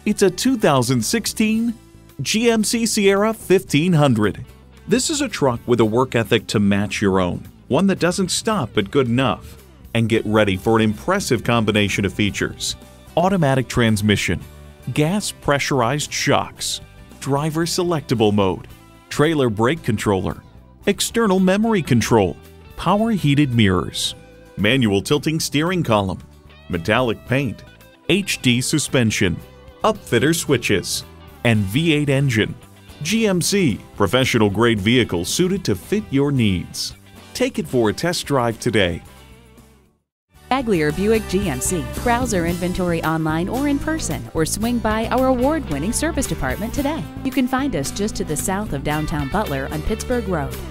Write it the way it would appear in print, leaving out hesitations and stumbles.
It's a 2016 GMC Sierra 1500. This is a truck with a work ethic to match your own, one that doesn't stop at good enough. And get ready for an impressive combination of features: automatic transmission, gas pressurized shocks, driver selectable mode, trailer brake controller, external memory control, power heated mirrors, manual tilting steering column, metallic paint, HD suspension, upfitter switches, and V8 engine. GMC, professional grade vehicle suited to fit your needs. Take it for a test drive today. Baglier Buick GMC. Browse our inventory online or in person, or swing by our award-winning service department today. You can find us just to the south of downtown Butler on Pittsburgh Road.